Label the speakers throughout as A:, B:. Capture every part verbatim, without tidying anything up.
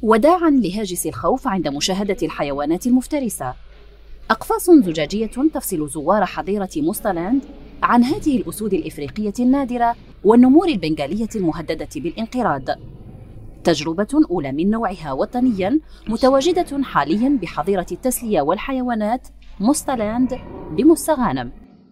A: وداعاً لهاجس الخوف عند مشاهدة الحيوانات المفترسة، أقفاص زجاجية تفصل زوار حظيرة موستالاند عن هذه الأسود الإفريقية النادرة والنمور البنغالية المهددة بالانقراض. تجربة أولى من نوعها وطنياً متواجدة حالياً بحظيرة التسلية والحيوانات موستالاند بمستغانم.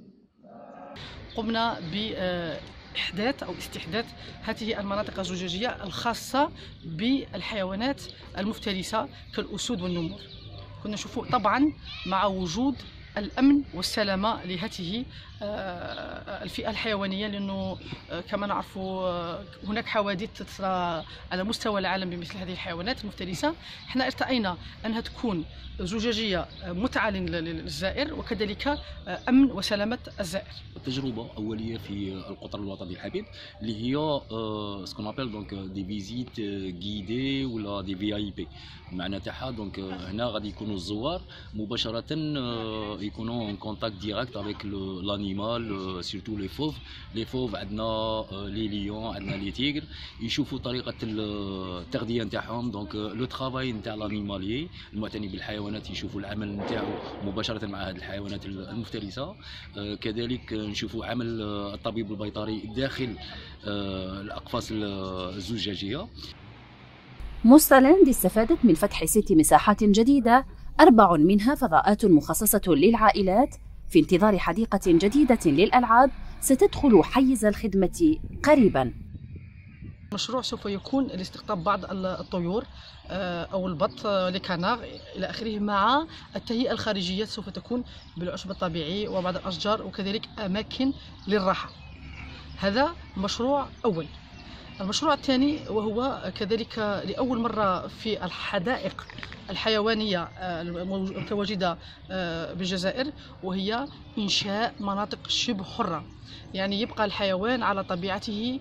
B: قمنا بإحداث أو استحداث هذه المناطق الزجاجية الخاصة بالحيوانات المفترسة كالأسود والنمور. كنا نشوفوا طبعا مع وجود الأمن والسلامة لهذه الفئة الحيوانية، لأنه كما نعرف هناك حوادث تترى على مستوى العالم بمثل هذه الحيوانات المفترسة. احنا ارتأينا أنها تكون زجاجية متعة للزائر وكذلك أمن وسلامة الزائر.
C: تجربة أولية في القطر الوطني الحبيب اللي هي سكون ابل دونك دي فيزيت غيدي ولا دي في اي بي. المعنى تاعها دونك هنا غادي يكونوا الزوار مباشرة يكونوا ان كونتاكت ديريكت افيك لانيمال سيرتو لي فوف. لي فوف عندنا لي ليون عندنا لي تيغر، يشوفوا طريقة التغذية نتاعهم دونك لو ترافاي نتاع لانيماليي المعتني بالحيوانات، يشوفوا العمل نتاعو مباشرة مع هذه الحيوانات المفترسة. كذلك نشوفوا عمل الطبيب البيطري داخل الأقفاص الزجاجية.
A: موستالاند استفادت من فتح ست مساحات جديدة، أربع منها فضاءات مخصصة للعائلات في انتظار حديقة جديدة للألعاب ستدخل حيز الخدمة قريباً.
B: المشروع سوف يكون لاستقطاب بعض الطيور أو البط لكناغ إلى آخره، مع التهيئة الخارجية سوف تكون بالعشب الطبيعي وبعض الأشجار وكذلك أماكن للراحة. هذا مشروع أول. المشروع الثاني وهو كذلك لأول مرة في الحدائق الحيوانية المتواجدة بالجزائر، وهي إنشاء مناطق شبه حرة، يعني يبقى الحيوان على طبيعته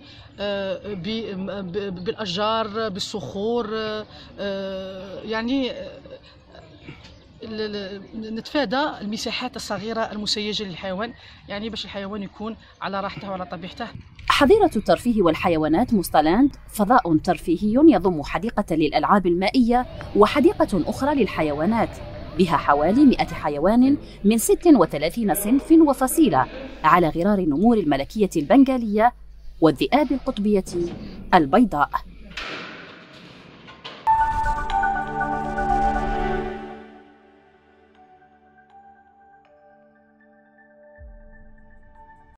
B: بالأشجار بالصخور، يعني نتفادى المساحات الصغيرة المسيجة للحيوان، يعني باش الحيوان يكون على راحته وعلى طبيعته.
A: حظيرة الترفيه والحيوانات موستالاند فضاء ترفيهي يضم حديقة للألعاب المائية وحديقة أخرى للحيوانات، بها حوالي مئة حيوان من ست وثلاثين صنف وفصيلة على غرار النمور الملكية البنغالية والذئاب القطبية البيضاء.